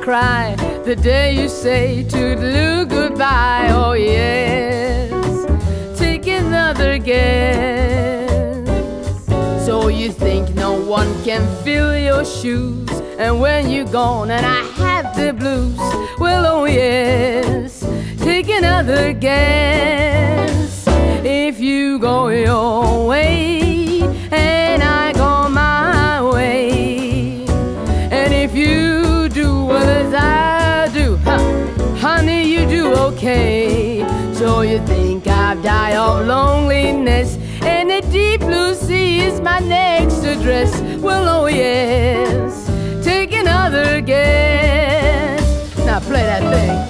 cry the day you say toodaloo goodbye. Oh yes, take another guess. So you think no one can fill your shoes, and when you're gone and I have the blues, well oh yes, take another guess. If you go your way and I go my way, and if you do as I do, honey, you do okay. So you think I've died of loneliness, and the deep blue sea is my next address. Well, oh yes, take another guess. Now play that thing.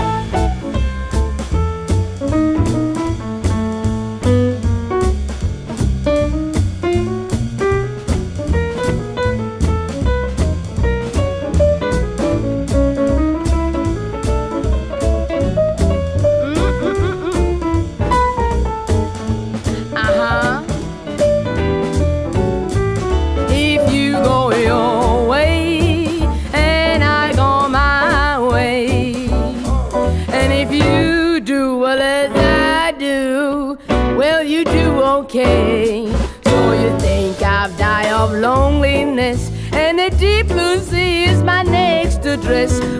Okay, so you think I've died of loneliness, and the deep blue sea is my next address.